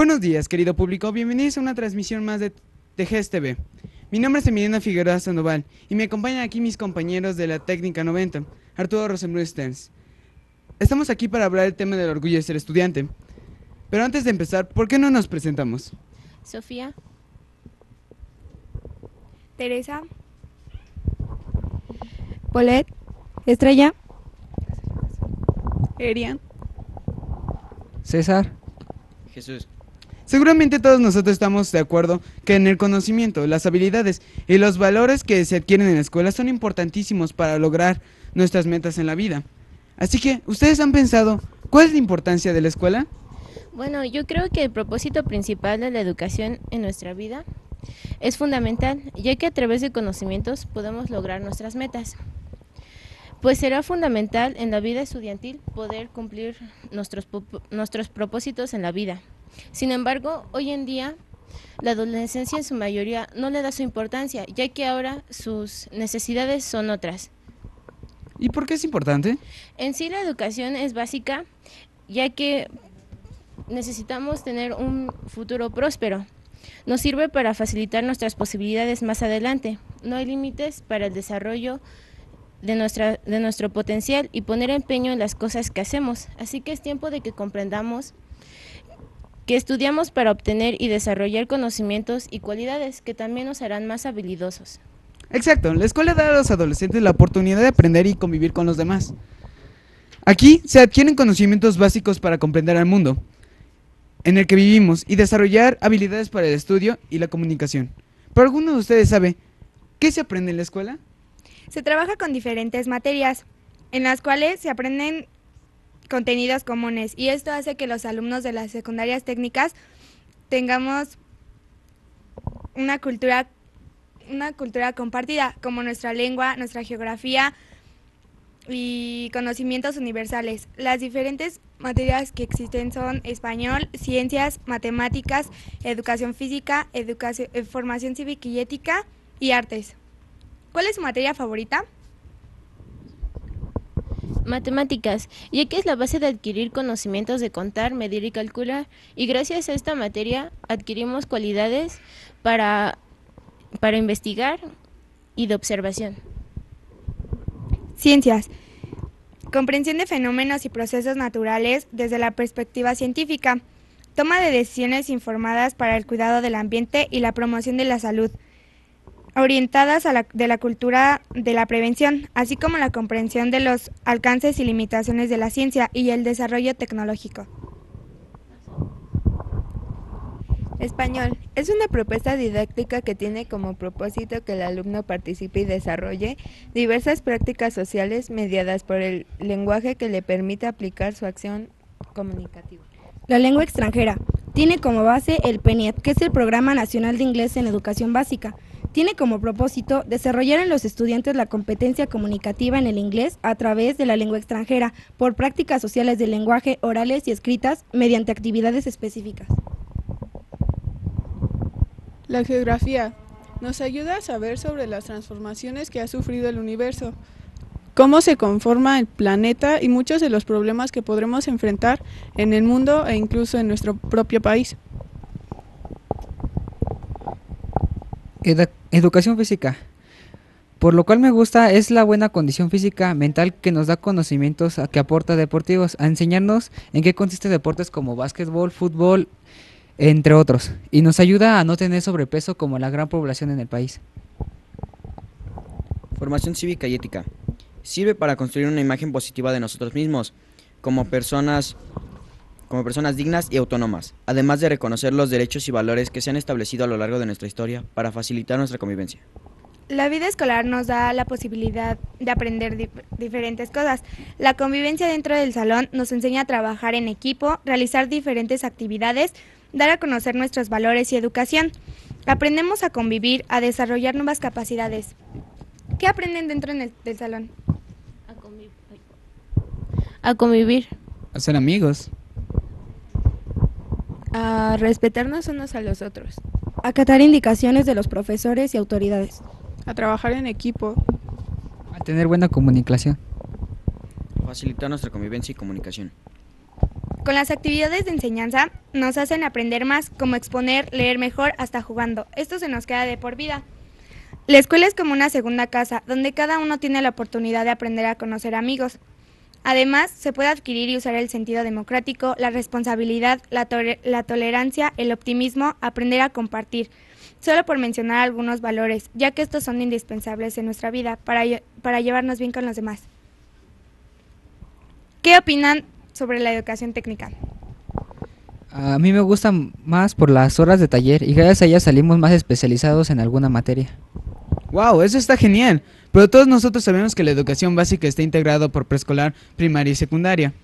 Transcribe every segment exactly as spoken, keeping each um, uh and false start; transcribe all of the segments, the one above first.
Buenos días, querido público. Bienvenidos a una transmisión más de T G S T V. Mi nombre es Emiliano Figueroa Sandoval y me acompañan aquí mis compañeros de la Técnica noventa, Arturo Rosenblum Sterns. Estamos aquí para hablar del tema del orgullo de ser estudiante. Pero antes de empezar, ¿por qué no nos presentamos? Sofía, Teresa, Polet, Estrella, Erian, César. Jesús. Seguramente todos nosotros estamos de acuerdo que en el conocimiento, las habilidades y los valores que se adquieren en la escuela son importantísimos para lograr nuestras metas en la vida. Así que, ¿ustedes han pensado cuál es la importancia de la escuela? bueno, yo creo que el propósito principal de la educación en nuestra vida es fundamental, ya que a través de conocimientos podemos lograr nuestras metas. Pues será fundamental en la vida estudiantil poder cumplir nuestros, nuestros propósitos en la vida. Sin embargo, hoy en día la adolescencia en su mayoría no le da su importancia, ya que ahora sus necesidades son otras. ¿Y por qué es importante? En sí la educación es básica, ya que necesitamos tener un futuro próspero. Nos sirve para facilitar nuestras posibilidades más adelante. No hay límites para el desarrollo de, nuestra, de nuestro potencial y poner empeño en las cosas que hacemos. Así que es tiempo de que comprendamos que estudiamos para obtener y desarrollar conocimientos y cualidades que también nos harán más habilidosos. Exacto, la escuela da a los adolescentes la oportunidad de aprender y convivir con los demás. Aquí se adquieren conocimientos básicos para comprender al mundo en el que vivimos y desarrollar habilidades para el estudio y la comunicación. ¿Pero alguno de ustedes sabe qué se aprende en la escuela? se trabaja con diferentes materias, en las cuales se aprenden contenidos comunes, y esto hace que los alumnos de las secundarias técnicas tengamos una cultura, una cultura compartida, como nuestra lengua, nuestra geografía y conocimientos universales. Las diferentes materias que existen son español, ciencias, matemáticas, educación física, educación, eh, formación cívica y ética y artes. ¿Cuál es su materia favorita? Matemáticas, ya que es la base de adquirir conocimientos de contar, medir y calcular, y gracias a esta materia adquirimos cualidades para, para investigar y de observación. Ciencias. Comprensión de fenómenos y procesos naturales desde la perspectiva científica. Toma de decisiones informadas para el cuidado del ambiente y la promoción de la salud, orientadas a la, de la cultura de la prevención, así como la comprensión de los alcances y limitaciones de la ciencia y el desarrollo tecnológico. Español. Es una propuesta didáctica que tiene como propósito que el alumno participe y desarrolle diversas prácticas sociales mediadas por el lenguaje que le permite aplicar su acción comunicativa. La lengua extranjera tiene como base el P N I E P, que es el Programa Nacional de Inglés en Educación Básica. Tiene como propósito desarrollar en los estudiantes la competencia comunicativa en el inglés a través de la lengua extranjera, por prácticas sociales del lenguaje orales y escritas mediante actividades específicas. La geografía nos ayuda a saber sobre las transformaciones que ha sufrido el universo, cómo se conforma el planeta y muchos de los problemas que podremos enfrentar en el mundo e incluso en nuestro propio país. Edu- educación física. Por lo cual me gusta es la buena condición física mental que nos da conocimientos a que aporta deportivos, a enseñarnos en qué consiste deportes como básquetbol, fútbol, entre otros, y nos ayuda a no tener sobrepeso como la gran población en el país. Formación cívica y ética. Sirve para construir una imagen positiva de nosotros mismos, como personas, como personas dignas y autónomas, además de reconocer los derechos y valores que se han establecido a lo largo de nuestra historia para facilitar nuestra convivencia. La vida escolar nos da la posibilidad de aprender dif diferentes cosas. La convivencia dentro del salón nos enseña a trabajar en equipo, realizar diferentes actividades, dar a conocer nuestros valores y educación. Aprendemos a convivir, a desarrollar nuevas capacidades. ¿Qué aprenden dentro en el, del salón? A convivir. A convivir. A ser amigos. A respetarnos unos a los otros. Acatar indicaciones de los profesores y autoridades. A trabajar en equipo. A tener buena comunicación. Facilitar nuestra convivencia y comunicación. Con las actividades de enseñanza nos hacen aprender más, como exponer, leer mejor, hasta jugando. Esto se nos queda de por vida. La escuela es como una segunda casa, donde cada uno tiene la oportunidad de aprender a conocer amigos. Además, se puede adquirir y usar el sentido democrático, la responsabilidad, la, to- la tolerancia, el optimismo, aprender a compartir, solo por mencionar algunos valores, ya que estos son indispensables en nuestra vida para, lle- para llevarnos bien con los demás. ¿Qué opinan sobre la educación técnica? A mí me gusta más por las horas de taller y gracias a ellas salimos más especializados en alguna materia. Wow, eso está genial. Pero todos nosotros sabemos que la educación básica está integrada por preescolar, primaria y secundaria.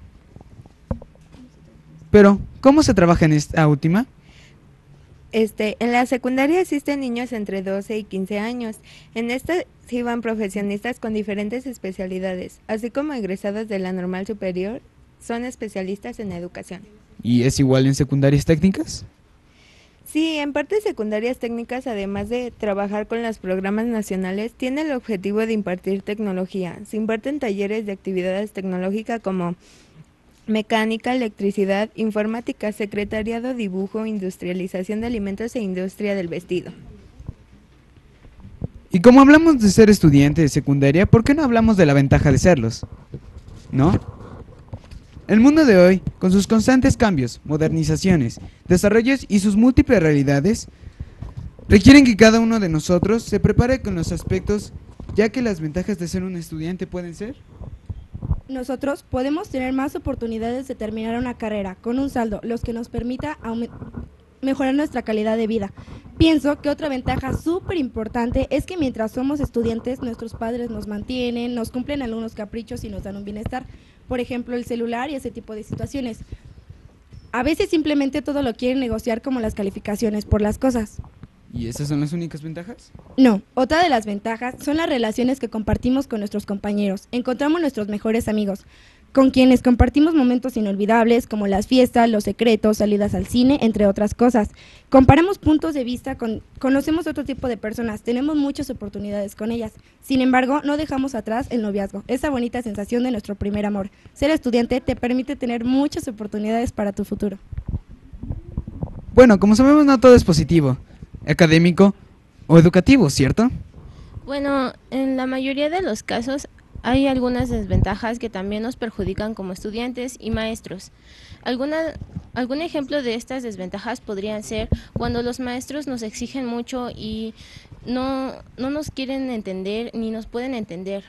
Pero, ¿cómo se trabaja en esta última? Este, en la secundaria asisten niños entre doce y quince años. En esta sí van profesionistas con diferentes especialidades, así como egresados de la normal superior, son especialistas en educación. ¿Y es igual en secundarias técnicas? Sí, en partes secundarias técnicas, además de trabajar con los programas nacionales, tiene el objetivo de impartir tecnología. Se imparten talleres de actividades tecnológicas como mecánica, electricidad, informática, secretariado, dibujo, industrialización de alimentos e industria del vestido. Y como hablamos de ser estudiante de secundaria, ¿por qué no hablamos de la ventaja de serlos? ¿No? El mundo de hoy, con sus constantes cambios, modernizaciones, desarrollos y sus múltiples realidades, requieren que cada uno de nosotros se prepare con los aspectos, ya que las ventajas de ser un estudiante pueden ser... Nosotros podemos tener más oportunidades de terminar una carrera con un saldo, los que nos permita aumen- mejorar nuestra calidad de vida. Pienso que otra ventaja súper importante es que mientras somos estudiantes, nuestros padres nos mantienen, nos cumplen algunos caprichos y nos dan un bienestar. Por ejemplo, el celular y ese tipo de situaciones. A veces simplemente todo lo quieren negociar, como las calificaciones por las cosas. ¿Y esas son las únicas ventajas? No, otra de las ventajas son las relaciones que compartimos con nuestros compañeros. Encontramos nuestros mejores amigos, con quienes compartimos momentos inolvidables como las fiestas, los secretos, salidas al cine, entre otras cosas. Comparamos puntos de vista, con, conocemos otro tipo de personas, tenemos muchas oportunidades con ellas. Sin embargo, no dejamos atrás el noviazgo, esa bonita sensación de nuestro primer amor. Ser estudiante te permite tener muchas oportunidades para tu futuro. Bueno, como sabemos, no todo es positivo, académico o educativo, ¿cierto? Bueno, en la mayoría de los casos hay algunas desventajas que también nos perjudican como estudiantes y maestros. Alguna, algún ejemplo de estas desventajas podrían ser cuando los maestros nos exigen mucho y no, no nos quieren entender ni nos pueden entender.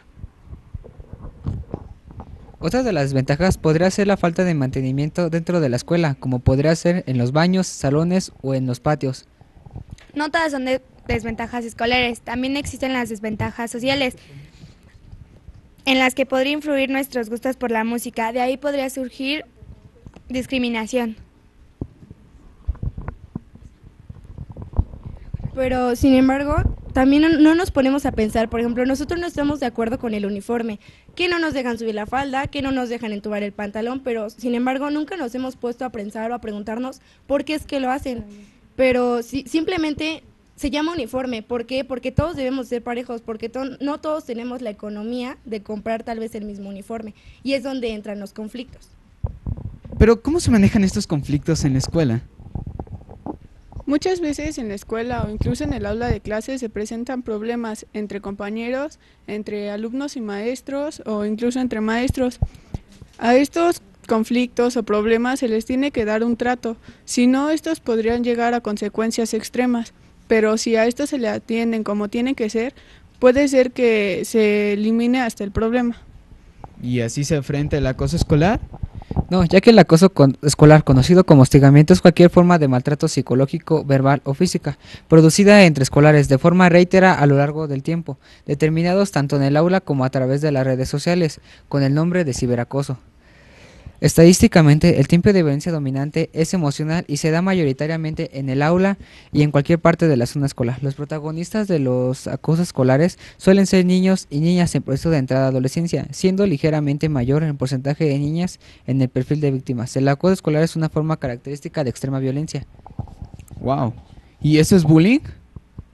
Otra de las desventajas podría ser la falta de mantenimiento dentro de la escuela, como podría ser en los baños, salones o en los patios. No todas son de- desventajas escolares, también existen las desventajas sociales, en las que podría influir nuestros gustos por la música. De ahí podría surgir discriminación. Pero, sin embargo, también no, no nos ponemos a pensar, por ejemplo, nosotros no estamos de acuerdo con el uniforme, que no nos dejan subir la falda, que no nos dejan entubar el pantalón, pero, sin embargo, nunca nos hemos puesto a pensar o a preguntarnos por qué es que lo hacen. Pero si, simplemente se llama uniforme. ¿Por qué? Porque todos debemos ser parejos, porque to- no todos tenemos la economía de comprar tal vez el mismo uniforme. Y es donde entran los conflictos. Pero, ¿cómo se manejan estos conflictos en la escuela? Muchas veces en la escuela o incluso en el aula de clases se presentan problemas entre compañeros, entre alumnos y maestros o incluso entre maestros. A estos conflictos o problemas se les tiene que dar un trato, si no estos podrían llegar a consecuencias extremas, pero si a estos se le atienden como tiene que ser, puede ser que se elimine hasta el problema. ¿Y así se enfrenta el acoso escolar? No, ya que el acoso con- escolar, conocido como hostigamiento, es cualquier forma de maltrato psicológico, verbal o física, producida entre escolares de forma reiterada a lo largo del tiempo, determinados tanto en el aula como a través de las redes sociales, con el nombre de ciberacoso. Estadísticamente, el tipo de violencia dominante es emocional y se da mayoritariamente en el aula y en cualquier parte de la zona escolar. Los protagonistas de los acosos escolares suelen ser niños y niñas en proceso de entrada a adolescencia, siendo ligeramente mayor el porcentaje de niñas en el perfil de víctimas. El acoso escolar es una forma característica de extrema violencia. Wow. ¿Y eso es bullying?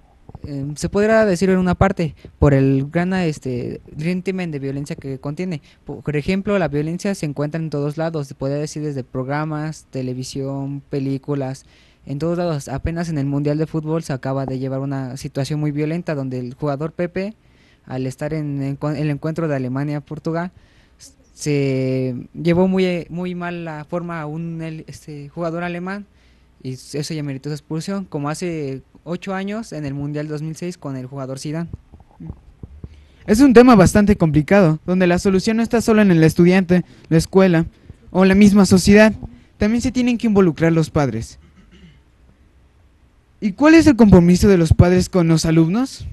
eh, se podrá decir en una parte, por el gran este, régimen de violencia que contiene. Por ejemplo, la violencia se encuentra en todos lados, se podría decir desde programas, televisión, películas, en todos lados. Apenas en el Mundial de Fútbol se acaba de llevar una situación muy violenta donde el jugador Pepe, al estar en, en el encuentro de Alemania-Portugal, se llevó muy, muy mal la forma a un el, este, jugador alemán, y eso ya meritó su expulsión, como hace ocho años en el Mundial dos mil seis con el jugador Zidane. Es un tema bastante complicado, donde la solución no está solo en el estudiante, la escuela o la misma sociedad. También se tienen que involucrar los padres. ¿Y cuál es el compromiso de los padres con los alumnos?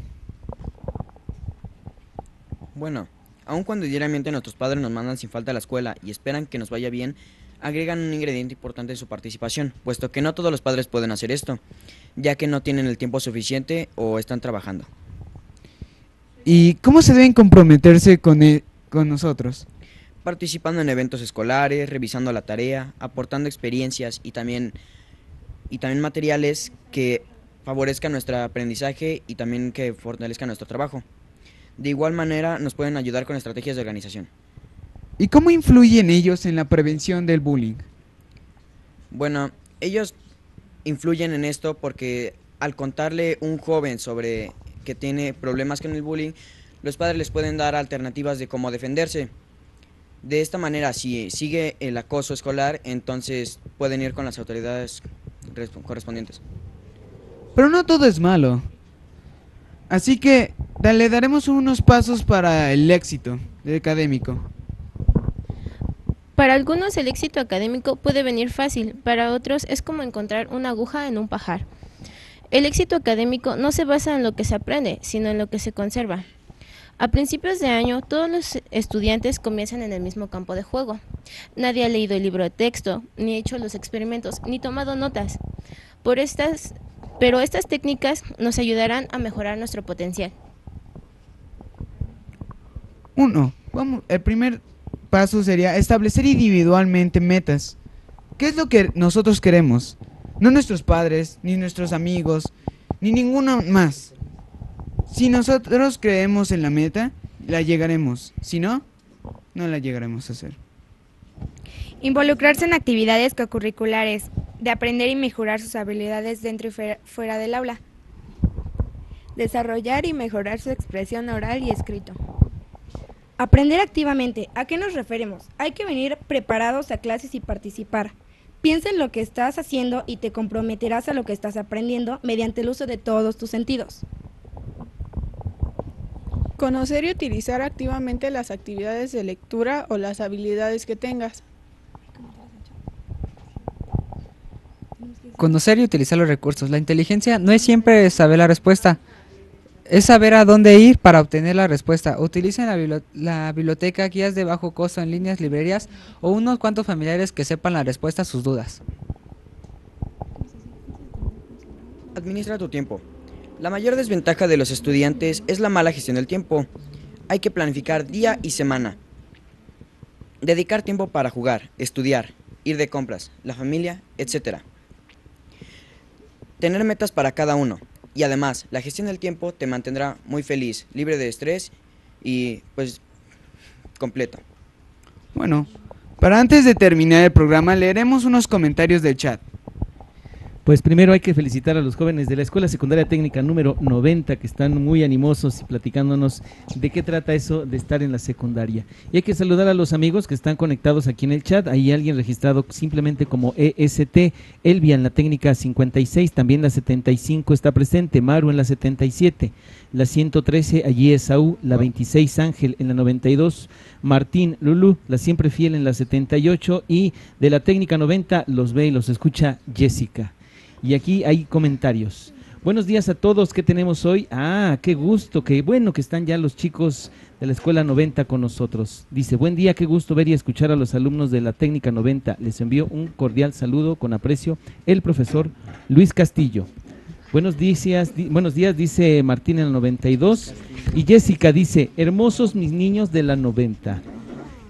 Bueno, aun cuando diariamente nuestros padres nos mandan sin falta a la escuela y esperan que nos vaya bien, agregan un ingrediente importante en su participación, puesto que no todos los padres pueden hacer esto, ya que no tienen el tiempo suficiente o están trabajando. ¿Y cómo se deben comprometerse con, e- con nosotros? Participando en eventos escolares, revisando la tarea, aportando experiencias y también, y también materiales que favorezcan nuestro aprendizaje y también que fortalezcan nuestro trabajo. De igual manera, nos pueden ayudar con estrategias de organización. ¿Y cómo influyen ellos en la prevención del bullying? Bueno, ellos influyen en esto porque al contarle un joven sobre que tiene problemas con el bullying, los padres les pueden dar alternativas de cómo defenderse. De esta manera, si sigue el acoso escolar, entonces pueden ir con las autoridades correspondientes. Pero no todo es malo. Así que le daremos unos pasos para el éxito académico. Para algunos el éxito académico puede venir fácil, para otros es como encontrar una aguja en un pajar. El éxito académico no se basa en lo que se aprende, sino en lo que se conserva. A principios de año, todos los estudiantes comienzan en el mismo campo de juego. Nadie ha leído el libro de texto, ni hecho los experimentos, ni tomado notas. Por estas, pero estas técnicas nos ayudarán a mejorar nuestro potencial. Uno, vamos, el primer paso sería establecer individualmente metas. ¿Qué es lo que nosotros queremos? No nuestros padres, ni nuestros amigos, ni ninguno más. Si nosotros creemos en la meta, la llegaremos. Si no, no la llegaremos a hacer. Involucrarse en actividades cocurriculares, de aprender y mejorar sus habilidades dentro y fuera, fuera del aula. Desarrollar y mejorar su expresión oral y escrito. Aprender activamente. ¿A qué nos referimos? Hay que venir preparados a clases y participar. Piensa en lo que estás haciendo y te comprometerás a lo que estás aprendiendo mediante el uso de todos tus sentidos. Conocer y utilizar activamente las actividades de lectura o las habilidades que tengas. Conocer y utilizar los recursos. La inteligencia no es siempre saber la respuesta, es saber a dónde ir para obtener la respuesta. Utilicen la, bibli- la biblioteca, guías de bajo costo en líneas, librerías o unos cuantos familiares que sepan la respuesta a sus dudas. Administra tu tiempo. La mayor desventaja de los estudiantes es la mala gestión del tiempo. Hay que planificar día y semana. Dedicar tiempo para jugar, estudiar, ir de compras, la familia, etcétera. Tener metas para cada uno. Y además, la gestión del tiempo te mantendrá muy feliz, libre de estrés y, pues, completo. Bueno, para antes de terminar el programa, leeremos unos comentarios del chat. Pues primero hay que felicitar a los jóvenes de la Escuela Secundaria Técnica número noventa que están muy animosos y platicándonos de qué trata eso de estar en la secundaria. Y hay que saludar a los amigos que están conectados aquí en el chat. Hay alguien registrado simplemente como E S T, Elvia en la técnica cincuenta y seis, también la setenta y cinco está presente, Maru en la setenta y siete, la ciento trece, allí es Saúl, la veintiséis Ángel en la noventa y dos, Martín, Lulú, la siempre fiel en la setenta y ocho y de la técnica noventa los ve y los escucha Jessica. Y aquí hay comentarios. Buenos días a todos, ¿qué tenemos hoy? Ah, qué gusto, qué bueno que están ya los chicos de la Escuela noventa con nosotros. Dice, buen día, qué gusto ver y escuchar a los alumnos de la técnica noventa. Les envío un cordial saludo con aprecio, el profesor Luis Castillo. Buenos días, di, buenos días, dice Martín en la noventa y dos. Y Jessica dice, hermosos mis niños de la noventa.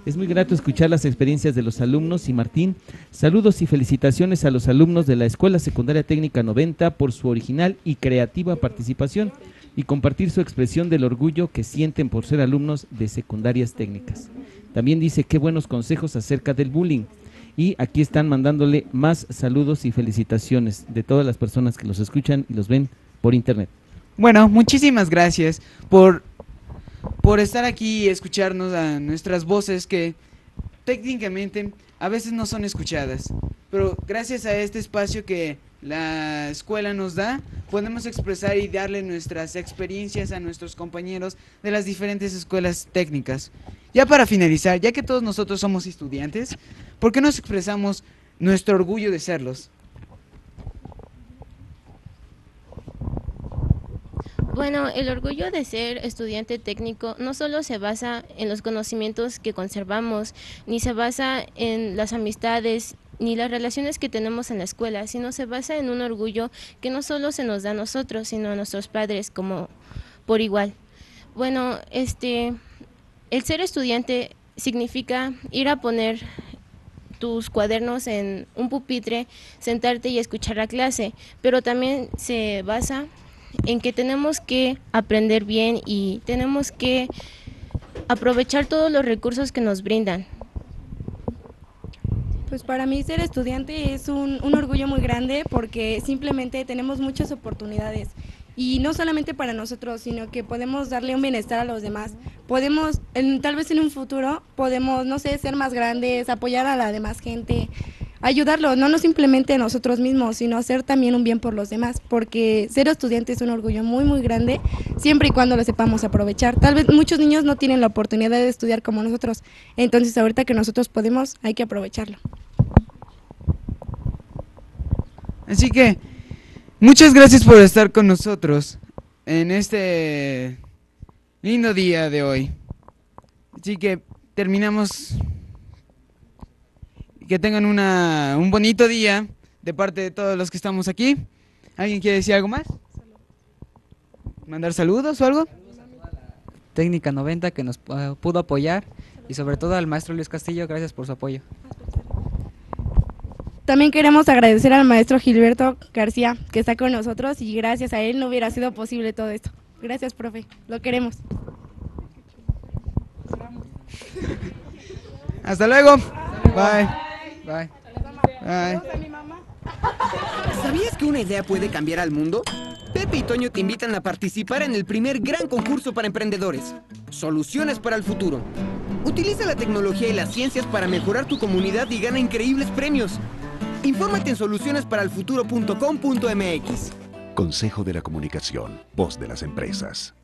Es muy grato escuchar las experiencias de los alumnos y Martín, saludos y felicitaciones a los alumnos de la Escuela Secundaria Técnica noventa por su original y creativa participación y compartir su expresión del orgullo que sienten por ser alumnos de secundarias técnicas. También dice qué buenos consejos acerca del bullying. Y aquí están mandándole más saludos y felicitaciones de todas las personas que los escuchan y los ven por internet. Bueno, muchísimas gracias por, por estar aquí y escucharnos a nuestras voces que técnicamente a veces no son escuchadas. Pero gracias a este espacio que la escuela nos da, podemos expresar y darle nuestras experiencias a nuestros compañeros de las diferentes escuelas técnicas. Ya para finalizar, ya que todos nosotros somos estudiantes, ¿por qué nos expresamos nuestro orgullo de serlos? Bueno, el orgullo de ser estudiante técnico no solo se basa en los conocimientos que conservamos, ni se basa en las amistades, ni las relaciones que tenemos en la escuela, sino se basa en un orgullo que no solo se nos da a nosotros, sino a nuestros padres como por igual. Bueno, este, el ser estudiante significa ir a poner tus cuadernos en un pupitre, sentarte y escuchar la clase, pero también se basa en que tenemos que aprender bien y tenemos que aprovechar todos los recursos que nos brindan. Pues para mí ser estudiante es un, un orgullo muy grande porque simplemente tenemos muchas oportunidades y no solamente para nosotros, sino que podemos darle un bienestar a los demás. Podemos, en, tal vez en un futuro, podemos, no sé, ser más grandes, apoyar a la demás gente, ayudarlos, no, no simplemente a nosotros mismos, sino hacer también un bien por los demás, porque ser estudiante es un orgullo muy, muy grande, siempre y cuando lo sepamos aprovechar. Tal vez muchos niños no tienen la oportunidad de estudiar como nosotros, entonces ahorita que nosotros podemos, hay que aprovecharlo. Así que, muchas gracias por estar con nosotros en este lindo día de hoy. Así que terminamos. Que tengan una, un bonito día de parte de todos los que estamos aquí. ¿Alguien quiere decir algo más? ¿Mandar saludos o algo? Técnica noventa que nos uh, pudo apoyar y sobre todo al maestro Luis Castillo, gracias por su apoyo. También queremos agradecer al maestro Gilberto García que está con nosotros y gracias a él no hubiera sido posible todo esto. Gracias, profe, lo queremos. Hasta luego. Bye. Bye. Bye. ¿Sabías que una idea puede cambiar al mundo? Pepe y Toño te invitan a participar en el primer gran concurso para emprendedores, Soluciones para el Futuro. Utiliza la tecnología y las ciencias para mejorar tu comunidad y gana increíbles premios. Infórmate en soluciones para el futuro punto com punto m x. Consejo de la Comunicación, voz de las empresas.